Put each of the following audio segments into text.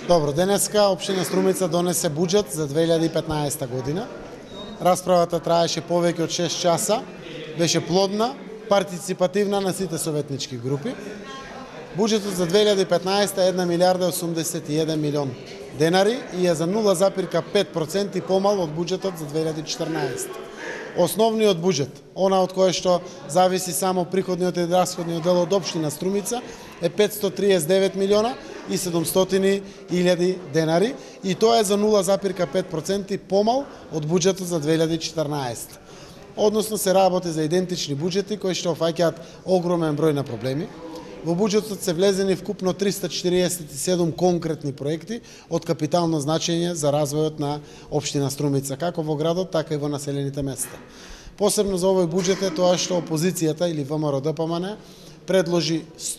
Добро, денеска општина Струмица донесе буџет за 2015 година. Расправата траеше повеќе од 6 часа, беше плодна, партиципативна на сите советнички групи. Буџетот за 2015 е 1 милиарда 81 милион денари и е за 0,5% помал од буџетот за 2014. Основниот буџет, она од кој што зависи само приходниот и расходниот дел од општина Струмица, е 539 милиона и 700 илјади денари и тоа е за 0,5% помал од буџетот за 2014. Односно се работи за идентични буџети кои што офаќаат огромен број на проблеми. Во буџетот се влезени вкупно 347 конкретни проекти од капитално значење за развојот на општина Струмица, како во градот, така и во населените места. Посебно за овој буџет е тоа што опозицијата или ВМРО-ДПМН предложи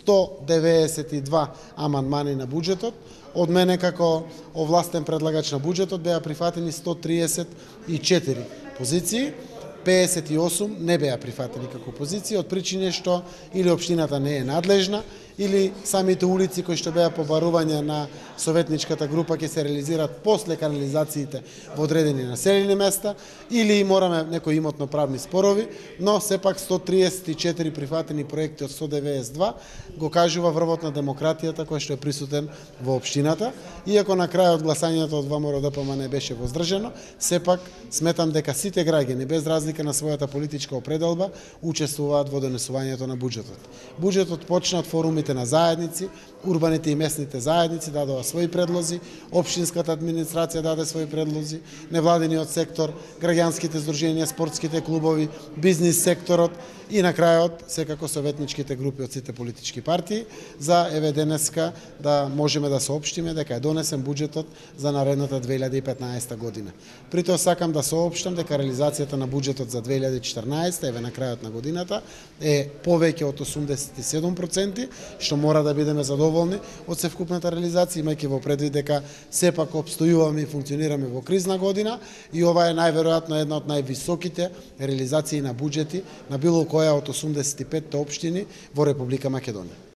192 амандмани на буџетот. Од мене како овластен предлагач на буџетот беа прифатени 134 позиции. 58 не беа прифатени како позиции од причини што или општината не е надлежна, или самите улици кои што беа побарување на советничката група ќе се реализираат после канализациите во одредени населени места, или мораме некои имотно-правни спорови, но сепак 134 прифатени проекти од 192 го кажува врвот на демократијата кој што е присутен во општината. Иако на крајот гласањето од ВМРО-ДПМН беше воздржано, сепак сметам дека сите граѓани без разлика на својата политичка определба учествуваат во донесувањето на буџетот. Буџетот почна од форумите на заедници, урбаните и местните заедници дадоа своји предлози, општинската администрација даде своји предлози, невладиниот сектор, граѓанските здруженија, спортските клубови, бизнис секторот и на крајот секако советничките групи од сите политички партии за еве денеска да можеме да соопштиме дека е донесен буџетот за наредната 2015 година. При тоа сакам да соопштам дека реализацијата на буџетот за 2014 еве на крајот на годината е повеќе од 87%, што мора да бидеме задоволни од севкупната реализација, имајќи во предвид дека сепак обстојуваме и функционираме во кризна година и ова е најверојатно една од највисоките реализации на буџети на било која од 85 општини во Република Македонија.